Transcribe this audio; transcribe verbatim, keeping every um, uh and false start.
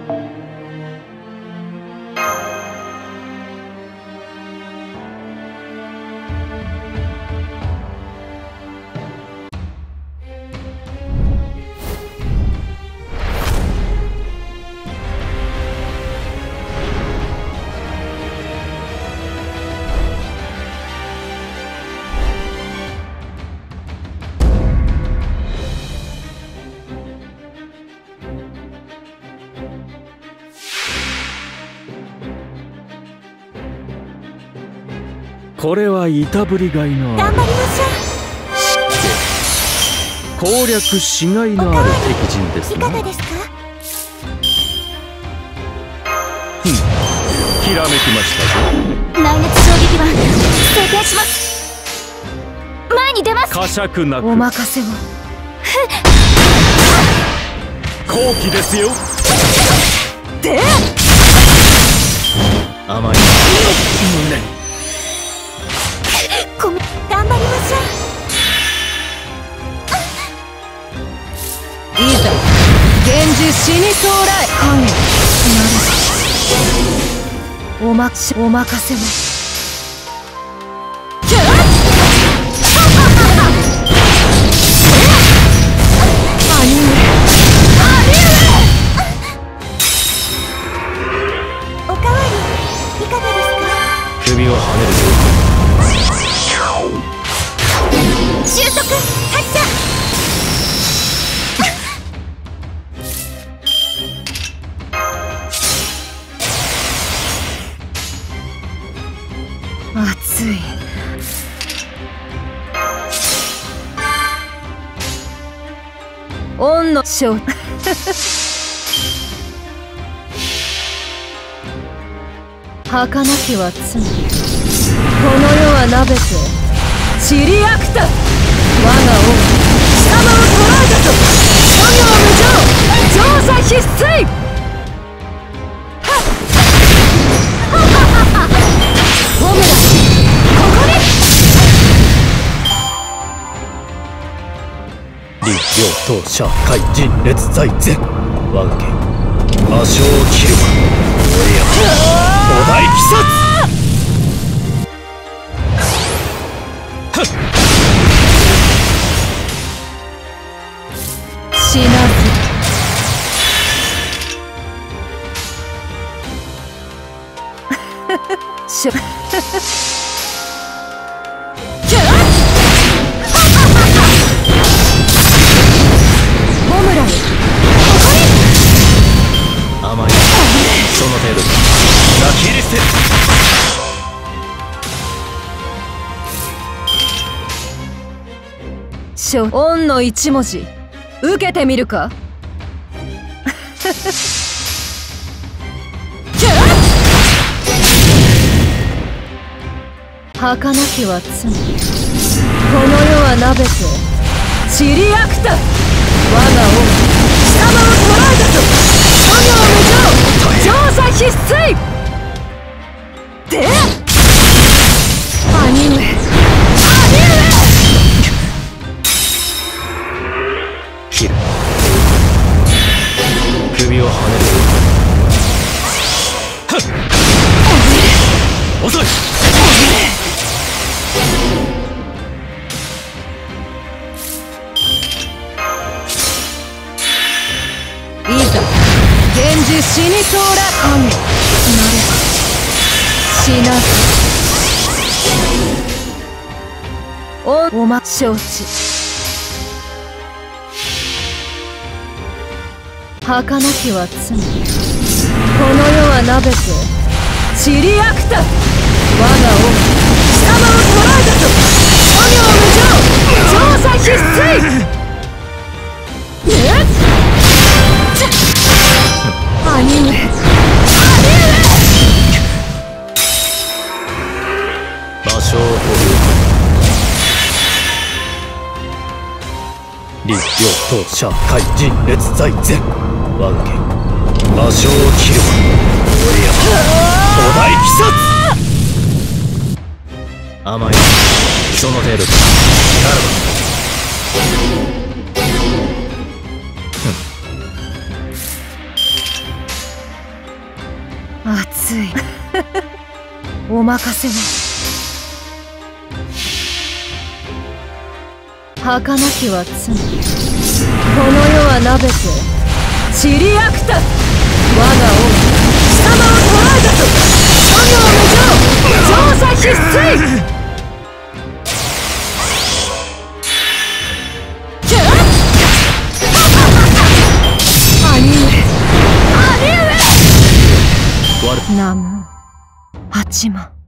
これはいたぶりがいのある。 頑張りましょう。 攻略しがいのある敵陣ですね。 いかがですか？ ふん、ひらめきましたぞ。 内熱衝撃は成功します。前に出ます。 呵責なくお任せを。 好機ですよ。 で甘い胸にごめん、頑張りましょう。いざ源氏死にそう来影なる。おましお任せを。キャッ兄上兄上おかわりいかがですか？ 首をはねるぞ。 収束発射。熱い。恩の勝儚きは罪。この世はなべて散りあくた。我が王貴様を捕らえたぞ。諸行無常調査必須。ホムラここに。 李陽当社会人列在前。我が家魔性を切るわ。俺やお大鬼殺。 死なず。しょホムラここに。 甘いその程度か。泣き入れせ。 しょ恩の一文字受けてみるか？儚きは罪。この世はなべて散りあくた。我が王貴様を捕らえたぞ。諸行無常調査必須。で兄上兄上切る。首をはねる。遅い。 いざ源氏死にそうら神なれば死なず。おおま承知。儚きは罪。この世はなべて散りあくた。我が王貴様を捕らえたぞ。諸行無常調査必須。兄上兄上魔性を保留。李陽当社会人列在前。我が家魔性を切るわ。俺やお大鬼殺。甘いその程度か。ならばついお任せを。儚きは罪、この世はなべて散りあくた。我が王貴様を捕らえたぞ。諸行無常、乗車必須。ナム八幡。